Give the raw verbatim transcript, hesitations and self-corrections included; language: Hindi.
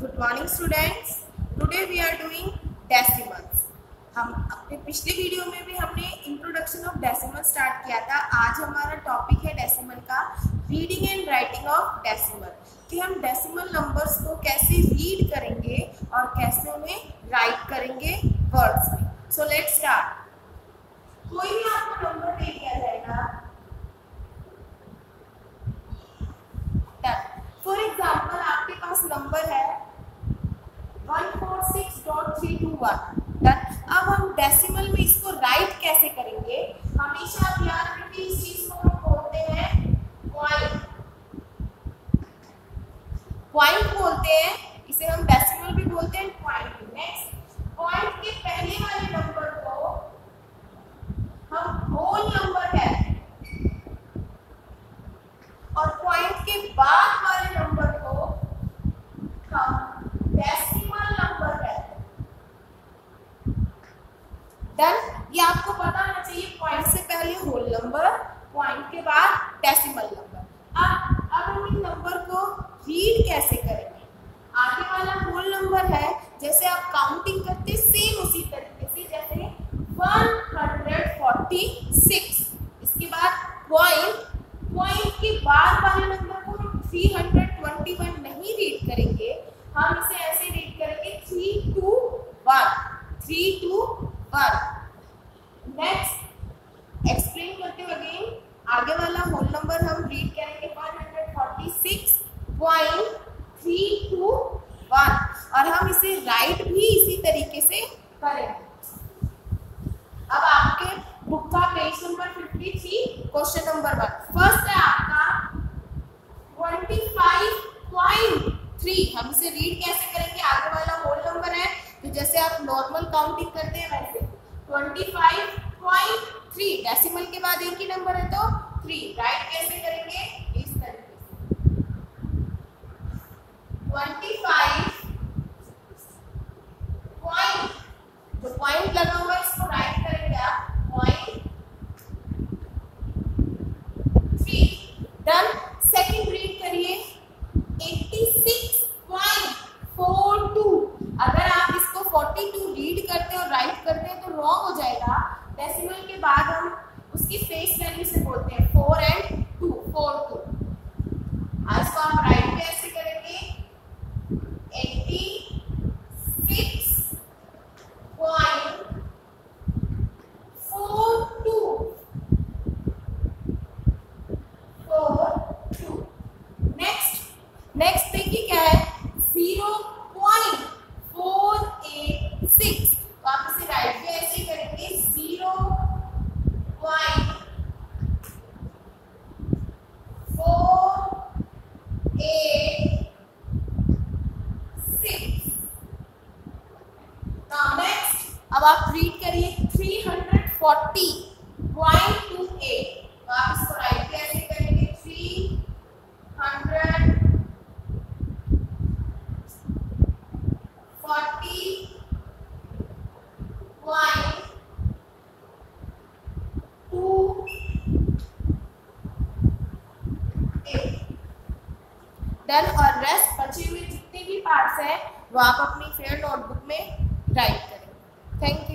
Good morning students. Today we are doing decimals. हम अपने पिछले वीडियो में भी हमने इंट्रोडक्शन ऑफ डेसिमल स्टार्ट किया था। आज हमारा टॉपिक है डेसिमल का reading and writing of decimal, कि हम डेसिमल नंबर्स को कैसे रीड करेंगे और कैसे उन्हें राइट करेंगे वर्ड्स में। So let's start. कोई भी आपको नंबर दे दिया जाएगा, फॉर एग्जाम्पल आपके पास नंबर है one four six dot three two one. Done. अब हम डेसिमल में इसको राइट कैसे करेंगे? हमेशा आप याद रखिए, इस चीज को हम बोलते हैं पॉइंट। पॉइंट बोलते हैं इसे, हम डेसिमल भी बोलते हैं पॉइंट। नेक्स्ट, पॉइंट के पहले वाले नंबर को हम होल नंबर है और पॉइंट के बाद वाले नंबर को हम डेसिमल नंबर है। डन। ये आपको पता होना चाहिए, पॉइंट से पहले होल नंबर, पॉइंट के बाद डेसिमल नंबर। अब अब हम इन नंबर को रीड कैसे करेंगे? आगे वाला होल नंबर है, जैसे आप काउंटिंग करते सेम उसी तरीके से, जैसे वन फोर्टी सिक्स। इसके बाद पॉइंट, पॉइंट के बाद वाले नंबर को हम थ्री ट्वेंटी वन नहीं रीड करेंगे, हम इसे ऐसे रीड करेंगे three two one, three two one. Next, explain करते हुए अगेन, आगे वाला होल नंबर हम रीड करेंगे one forty six point three two one, और हम इसे राइट भी इसी तरीके से करेंगे। अब आपके बुक का page number fifty three, question number one. First है आपका ट्वेंटी फाइव पॉइंट थ्री। हम इसे रीड कैसे करेंगे? आगे वाला होल नंबर है, तो जैसे आप नॉर्मल काउंटिंग करते हैं वैसे twenty five point three, decimal के बाद एक ही नंबर है तो थ्री। राइट कैसे करेंगे? इस तरीके से ट्वेंटी फाइव पॉइंट, जो पॉइंट लगा हुआ है इसको राइट करेंगे आप point three. Done. Second read करिए eighty six point four two. अगर आप इसको फोर्टी टू रीड करते हैं और राइट करते हैं तो रॉन्ग हो जाएगा। डेसिमल के बाद हम उसकी फेस वैल्यू से बोलते हैं four and two, four two. आज को आप राइट कैसे करेंगे? Eighty six point four two, four two. Next, next देखिए क्या है, zero point four eight six. तो आप इसे राइट भी ऐसे ही करेंगे, zero point four eight six. Now next, अब आप रीड करिए three forty point two eight. तो आप इसको राइट भी ऐसे करेंगे, three hundred forty point two eight. Done. और रेस्ट बचे हुए जितने भी पार्ट्स हैं वो आप अपनी फेयर नोटबुक में राइट करें। Thank you.